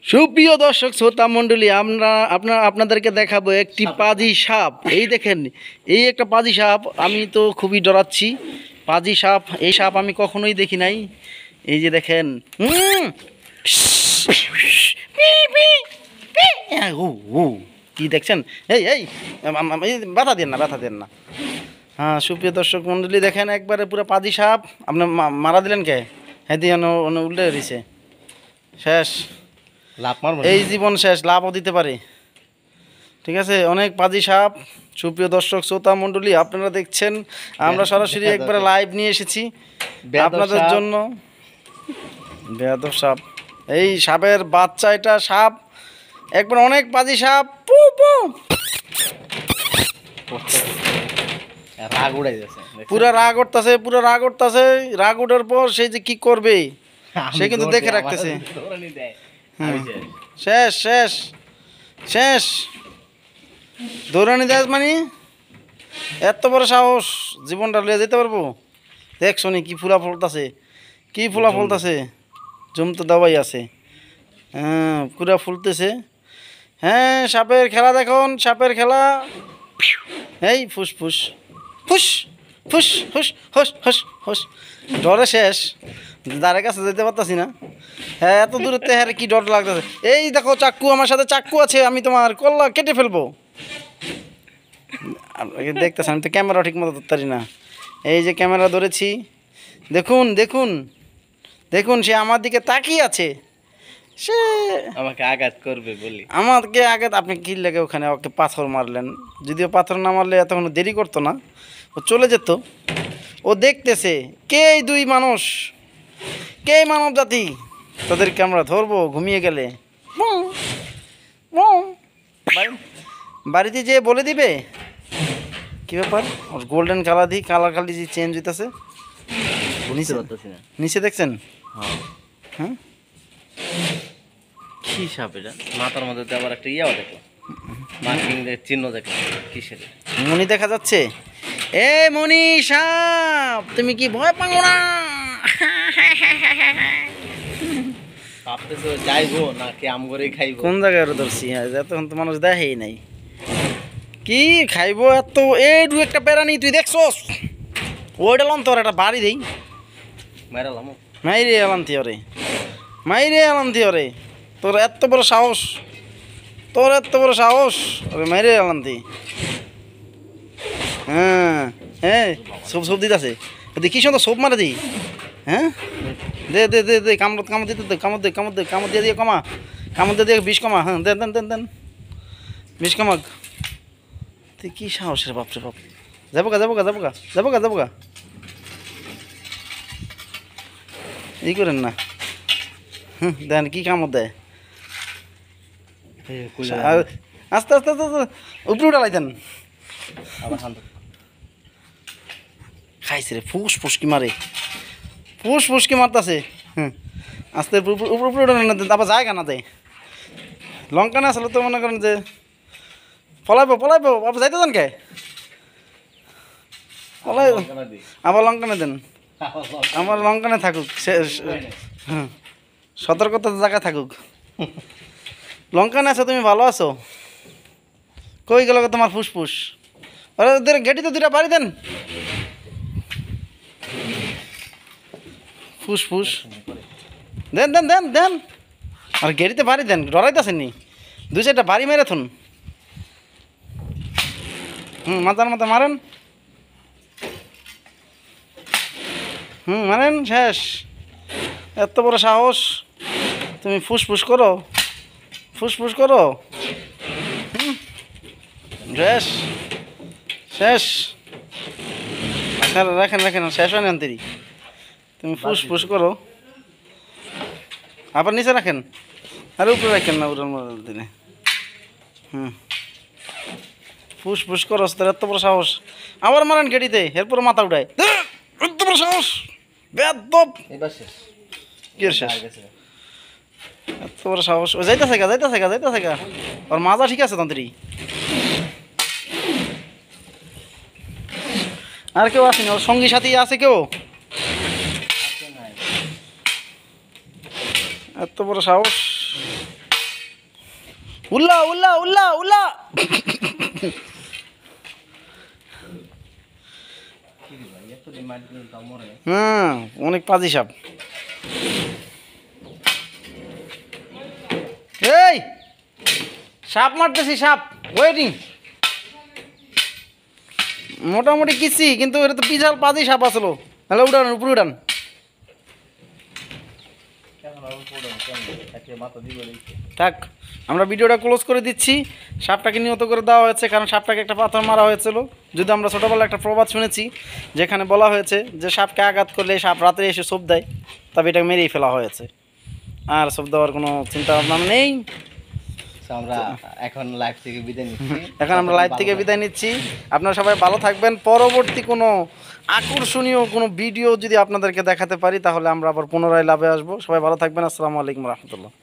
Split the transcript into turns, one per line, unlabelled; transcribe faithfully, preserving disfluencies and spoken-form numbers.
সুপ্রিয় দর্শক শ্রোতা মণ্ডলী, আমরা আপনার আপনাদেরকে দেখাবো একটি পাজি সাপ। এই দেখেন, এই একটা পাজি সাপ। আমি তো খুবই ডরাচ্ছি। পাজি সাপ, এই সাপ আমি কখনোই দেখি নাই। এই যে দেখেন, হুম কি দেখছেন? এই এই ব্যথা দেন না, ব্যথা দেন না। হ্যাঁ, সুপ্রিয় দর্শক মণ্ডলী, দেখেন একবারে পুরো পাজি সাপ। আপনি মারা দিলেন কে? হ্যাঁ দিয়ে উল্টে দিছে, শেষ। এই জীবন শেষ, লাভও দিতে পারে। ঠিক আছে, অনেক পাজি সাপ। সুপ্রিয় দর্শক শ্রোতা মণ্ডলী, আপনারা দেখছেন আমরা সরাসরি একবারে লাইভ নিয়ে এসেছি আপনাদের জন্য। বেয়াদব সাপ, এই সাপের বাচ্চা, এটা সাপ একবার অনেক পাজি সাপ। পু পু
রাগ উড়াই যাচ্ছে,
পুরা রাগ উঠতেছে, পুরা রাগ উঠতেছে। রাগ উঠার পর সে যে কি করবে সে কিন্তু দেখে রাখতেছে। শেষ শেষ শেষ দৌড়ানি দেয় মানে এত বড় সাহস, জীবনটা লিয়ে যেতে পারবো? দেখছো নি কি ফুলা ফলতাছে, কি ফুলা ফলতাছে, জমতে দাবাই আছে। হ্যাঁ, পুরা ফুলতেছে। হ্যাঁ, সাপের খেলা দেখুন, সাপের খেলা। এই ফুস ফুস ফুস ফুস ফুস হুস হুস হুস, ডরে শেষ, দাঁড়ের কাছে যেতে পারতাছি না। হ্যাঁ, এত দূরের থেকে হ্যাঁ কি ডর লাগতেছে। এই দেখো চাক্কু, আমার সাথে চাক্কু আছে, আমি তোমার কল্লা কেটে ফেলবো। আপনাকে দেখতেছি, আমি তো ক্যামেরা ঠিক মতো ধরতে পারি না। এই যে ক্যামেরা ধরেছি, দেখুন দেখুন দেখুন, সে আমার দিকে তাকিয়ে আছে। সে
আমাকে আঘাত করবে বলি,
আমাকে আঘাত, আপনি কি লেগে ওখানে ওকে পাথর মারলেন? যদিও পাথর না মারলে এতক্ষণ দেরি করতো না, ও চলে যেত। ও দেখতেছে কে এই দুই মানুষ, কে মানব জাতি, তাদেরকে আমরা ধরবো ঘুমিয়ে গেলে। বাড়িতে যেয়ে বলে দিবে কি ব্যাপার। ওর গোল্ডেন কালার দিই, কালার খালি যে চেঞ্জ হইতেছে নিচে দেখছেন? হ্যাঁ,
কি সাপ এটা? মাথার মধ্যে তো আবার একটা ইয়াও দেখলাম, মার্কিং চিহ্ন দেখলাম, কিসের?
মণি দেখা যাচ্ছে। এ মণি সাপ, তুমি কি ভয় পাও না?
ভাবতেছো যাইবো নাকি আম করে খাইবো?
কোন জায়গায় ধরছি? হ্যাঁ, এতক্ষণ তো মানুষ দেখেই নাই। কি খাইবো এত? এই দু একটা বেড়ানি তুই দেখছস? ওইটা লন তোর একটা বাড়ি দেই,
মেরালাম
মাইরে এলান্তি ওরে, মাইরে এলান্তি ওরে। তোর এত বড় সাহস, তোর এত বড় সাহস, ওরে মাইরে এলান্তি। হ্যাঁ হ্যাঁ, সব সব দিতেছে, দেখি সুন্দর সব মারে দিই। হ্যাঁ, দে দে দে দে কামড় কামড় দিতে দে, কামড় দে কামড় দে কামড় দিয়ে দিয়ে কমা, কামড় দিয়ে দিয়ে বিষ কমা। হ্যাঁ, দেন দেন দেন দেন বিষ কমাক। তুই কী সাহসের বাপরে বাপ। যাবো গা যাবো গা যাবো গা যাবো গা যাবো গা, ই করেন না। হুম, দেন কি কামড় দেয়। আস্তে আস্তে আস্তে উপরে উঠা লাইতেন। খাইছে রে, ফুস ফুসকি মারে, ফুস ফুসকি মারতেছে। হ্যাঁ, আস্তে উপরে উপরে উঠে না, আবার জায়গা না দেয়। লঙ্কা না আসলে তো মনে করেন যে পলাইবো পলাইবো, আবার যাইতে দেন কে? পলাই আবার লঙ্কানে দেন, আমার লঙ্কানে থাকুক। হ্যাঁ, সতর্কতা জায়গায় থাকুক। লঙ্কানে আছো, তুমি ভালো আছো? কই গেল তোমার ফুসফুস? আরে ওদের গেটি তো দুটা বাড়ি দেন। ফুসফুস দেন দেন দেন দেন, আর গেটিতে বাড়ি দেন, ডরাইতেছেন নি? দুই চারটা বাড়ি মেরে থুন। হুম, মাথার মাথা মারেন। হুম, মারেন, শেষ। এত বড় সাহস, তুমি ফুসফুস করো, ফুসফুস করো। হুম, শেষ শেষ। রাখেন রাখেন, শেষ হয় না তেরি। তুমি ফুসফুস করো, আবার নিচে রাখেন, আর উপরে রাখেন না, উড়ান মারার দিনে। হুম, ফুসফুস করো, তোর এত বড় সাহস। আবার মারেন গেটিতে, এরপরে মাথা উঠায়। এত বড় সাহস, বেয়াদব। কি শেষ? এত বড় সাহস। ও যাইতেছে গা যাইতেছে গা যাইতেছে গা, ওর মাজা ঠিক আছে তন্ত্রী। আর কেউ আসেনি? ওর সঙ্গী সাথী আছে কেউ? এত বড় সাহস। উল্লা উল্লা উল্লা উল্লা হ্যাঁ অনেক পাজি সাপ। এই সাপ মারতেছি, সাপ ওয়েটিং মোটামুটি কিছি, কিন্তু এটা তো বিশাল পাজি সাপ আসলো। হ্যালো উড়ান, উপরে উড়ান। থাক, আমরা ভিডিওটা ক্লোজ করে দিচ্ছি। সাপটাকে নিহত করে দেওয়া হয়েছে, কারণ সাপটাকে একটা পাথর মারা হয়েছিল। যদি আমরা ছোটোবেলা একটা প্রবাদ শুনেছি, যেখানে বলা হয়েছে যে সাপকে আঘাত করলে সাপ রাত্রে এসে সোপ দেয়, তবে এটাকে মেরেই ফেলা হয়েছে। আর সোপ দেওয়ার কোনো চিন্তা ভাবনা নেই।
আমরা এখন লাইভ থেকে বিদায় নিচ্ছি।
এখন আমরা লাইভ থেকে বিদায় নিচ্ছি। আপনারা সবাই ভালো থাকবেন। পরবর্তী কোনো আকর্ষণীয় কোনো ভিডিও যদি আপনাদেরকে দেখাতে পারি, তাহলে আমরা আবার পুনরায় লাভে আসবো। সবাই ভালো থাকবেন। আসসালামু আলাইকুম রহমতুল্লাহ।